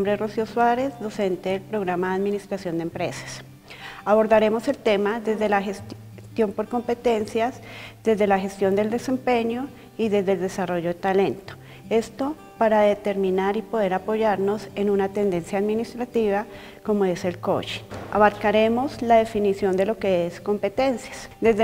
nombre es Rocío Suárez, docente del programa de Administración de Empresas. Abordaremos el tema desde la gestión por competencias, desde la gestión del desempeño y desde el desarrollo de talento. Esto para determinar y poder apoyarnos en una tendencia administrativa como es el coaching. Abarcaremos la definición de lo que es competencias. Desde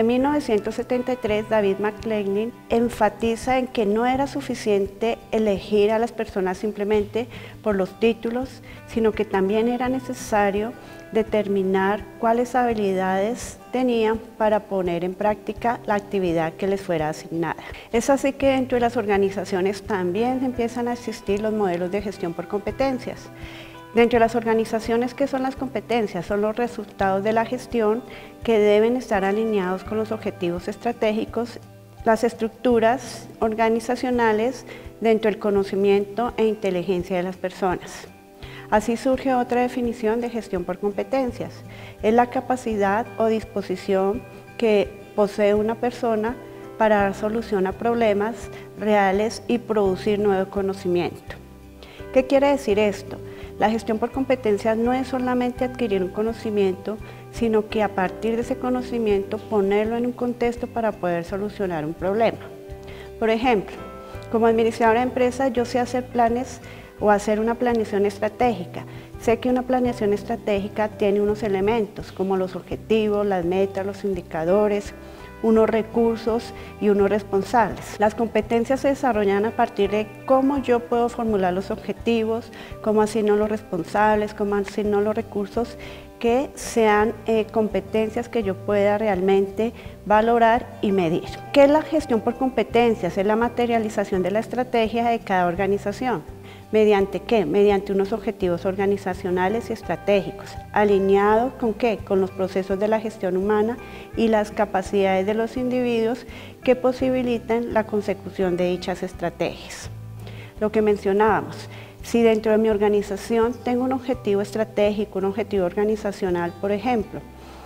1973, David McLean enfatiza en que no era suficiente elegir a las personas simplemente por los títulos, sino que también era necesario determinar cuáles habilidades tenían para poner en práctica la actividad que les fuera asignada. Es así que dentro de las organizaciones también empiezan a existir los modelos de gestión por competencias. Dentro de las organizaciones, ¿qué son las competencias? Son los resultados de la gestión que deben estar alineados con los objetivos estratégicos, las estructuras organizacionales dentro del conocimiento e inteligencia de las personas. Así surge otra definición de gestión por competencias. Es la capacidad o disposición que posee una persona para dar solución a problemas reales y producir nuevo conocimiento. ¿Qué quiere decir esto? La gestión por competencias no es solamente adquirir un conocimiento, sino que a partir de ese conocimiento ponerlo en un contexto para poder solucionar un problema. Por ejemplo, como administradora de empresa, yo sé hacer planes o hacer una planeación estratégica. Sé que una planeación estratégica tiene unos elementos como los objetivos, las metas, los indicadores, unos recursos y unos responsables. Las competencias se desarrollan a partir de cómo yo puedo formular los objetivos, cómo asigno los responsables, cómo asigno los recursos, que sean competencias que yo pueda realmente valorar y medir. ¿Qué es la gestión por competencias? Es la materialización de la estrategia de cada organización. ¿Mediante qué? Mediante unos objetivos organizacionales y estratégicos, alineados ¿con qué? Con los procesos de la gestión humana y las capacidades de los individuos que posibilitan la consecución de dichas estrategias. Lo que mencionábamos, si dentro de mi organización tengo un objetivo estratégico, un objetivo organizacional, por ejemplo,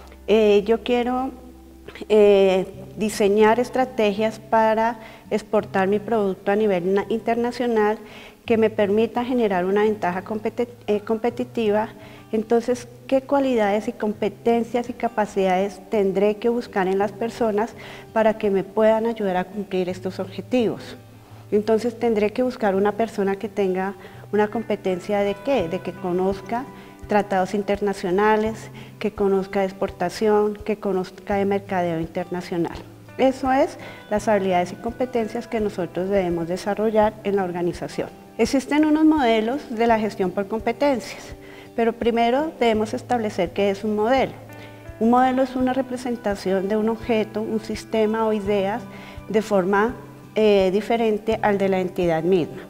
yo quiero diseñar estrategias para exportar mi producto a nivel internacional que me permita generar una ventaja competitiva. Entonces, ¿qué cualidades y competencias y capacidades tendré que buscar en las personas para que me puedan ayudar a cumplir estos objetivos? Entonces, tendré que buscar una persona que tenga una competencia ¿de qué? De que conozca tratados internacionales, que conozca de exportación, que conozca de mercadeo internacional. Eso es las habilidades y competencias que nosotros debemos desarrollar en la organización. Existen unos modelos de la gestión por competencias, pero primero debemos establecer qué es un modelo. Un modelo es una representación de un objeto, un sistema o ideas de forma diferente al de la entidad misma.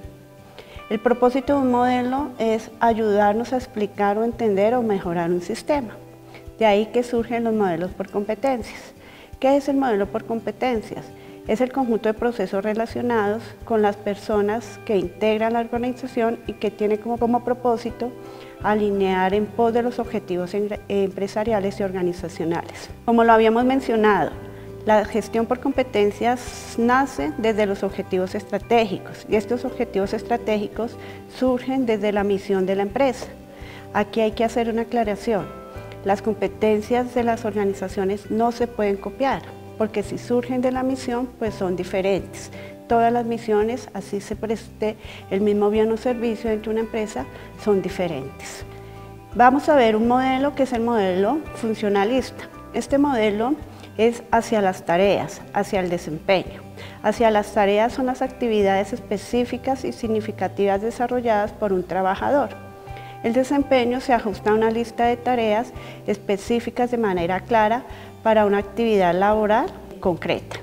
El propósito de un modelo es ayudarnos a explicar o entender o mejorar un sistema. De ahí que surgen los modelos por competencias. ¿Qué es el modelo por competencias? Es el conjunto de procesos relacionados con las personas que integran la organización y que tiene como propósito alinear en pos de los objetivos empresariales y organizacionales. Como lo habíamos mencionado, la gestión por competencias nace desde los objetivos estratégicos y estos objetivos estratégicos surgen desde la misión de la empresa. Aquí hay que hacer una aclaración. Las competencias de las organizaciones no se pueden copiar, porque si surgen de la misión, pues son diferentes. Todas las misiones, así se preste el mismo bien o servicio dentro de una empresa, son diferentes. Vamos a ver un modelo que es el modelo funcionalista. Este modelo es hacia las tareas, hacia el desempeño. Hacia las tareas son las actividades específicas y significativas desarrolladas por un trabajador. El desempeño se ajusta a una lista de tareas específicas de manera clara para una actividad laboral concreta.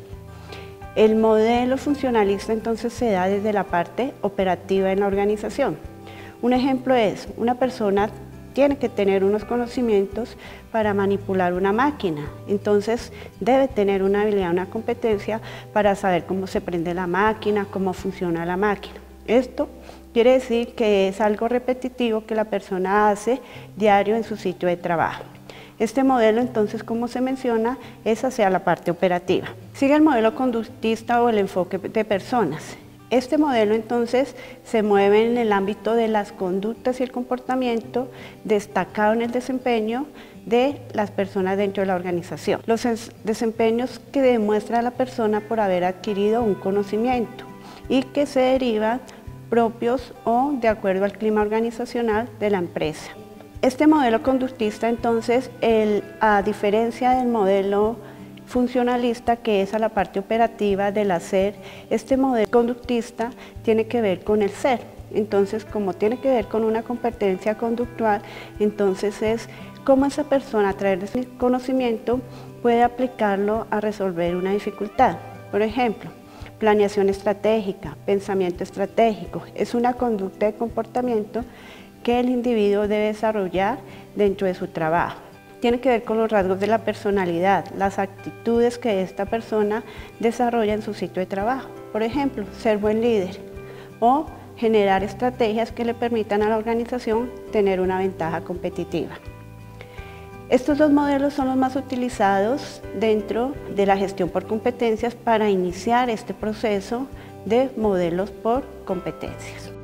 El modelo funcionalista entonces se da desde la parte operativa en la organización. Un ejemplo es, una persona tiene que tener unos conocimientos para manipular una máquina, entonces debe tener una habilidad, una competencia para saber cómo se prende la máquina, cómo funciona la máquina. Esto quiere decir que es algo repetitivo que la persona hace diario en su sitio de trabajo. Este modelo, entonces, como se menciona, es hacia la parte operativa. Sigue el modelo conductista o el enfoque de personas. Este modelo entonces se mueve en el ámbito de las conductas y el comportamiento destacado en el desempeño de las personas dentro de la organización. Los desempeños que demuestra la persona por haber adquirido un conocimiento y que se derivan propios o de acuerdo al clima organizacional de la empresa. Este modelo conductista entonces, a diferencia del modelo funcionalista, que es a la parte operativa del hacer, este modelo conductista tiene que ver con el ser. Entonces, como tiene que ver con una competencia conductual, entonces es cómo esa persona a través de su conocimiento puede aplicarlo a resolver una dificultad. Por ejemplo, planeación estratégica, pensamiento estratégico, es una conducta de comportamiento que el individuo debe desarrollar dentro de su trabajo. Tiene que ver con los rasgos de la personalidad, las actitudes que esta persona desarrolla en su sitio de trabajo. Por ejemplo, ser buen líder o generar estrategias que le permitan a la organización tener una ventaja competitiva. Estos dos modelos son los más utilizados dentro de la gestión por competencias para iniciar este proceso de modelos por competencias.